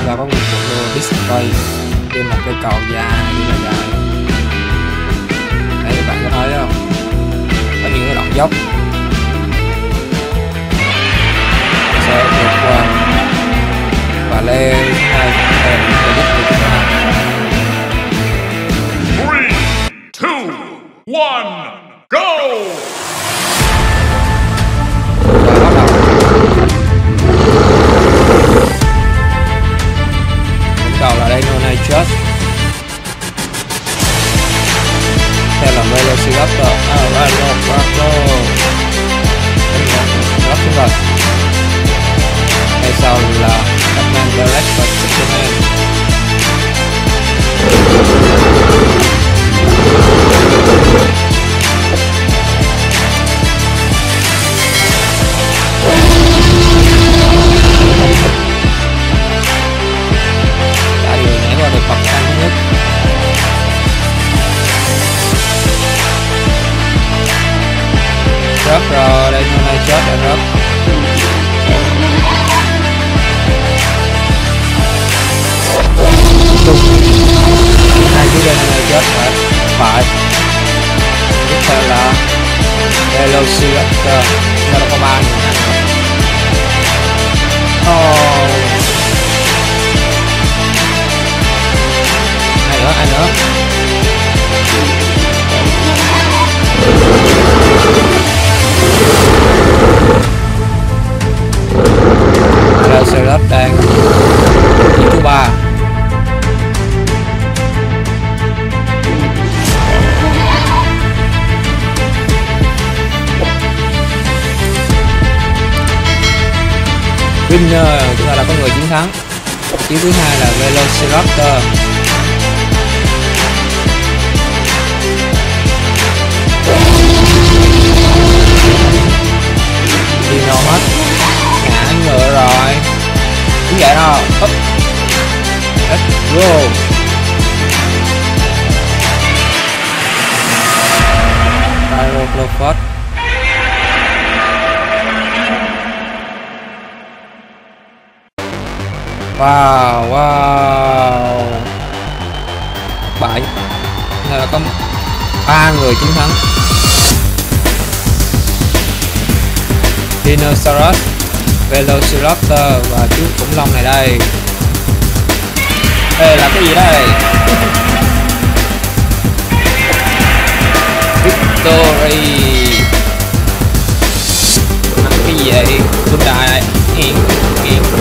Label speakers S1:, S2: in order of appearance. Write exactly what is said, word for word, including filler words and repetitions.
S1: ta có một cuộc display trên một cây cầu dài đi là dài. Đấy, các bạn có thấy không, có những cái đoạn dốc sẽ vượt qua và leo hai em sẽ giúp được chúng ta.
S2: three, two, one, go!
S1: Và bắt đầu. Cầu là đây Nona Just theo là Velociraptor. À, Velociraptor rất đúng rồi. Ngay sau là Batman Direct và Superman. Đã điều nhảy qua được bậc thang thứ nhất. Rớt rồi, đây hôm nay chết rồi rớt. Hai chú đây hôm nay chết phải phải. Tiếp theo là Velociraptor, nó đã có ba người nè. Oh. Ai nữa, ai nữa? Velociraptor đang chiếc thứ ba. Winner, chúng ta đã có người chiến thắng. Chiếc thứ hai là Velociraptor. Dino hết, ngã ngựa rồi. Đúng vậy đâu. Up. Let's go. Pyroclopod. Wow, wow. Bại. Là có ba người chiến thắng. Dinosaurus, Velociraptor và chú khủng long này đây. Đây là cái gì đây? Victory. Cái gì vậy? Quân đại. Nghiền, nghiền.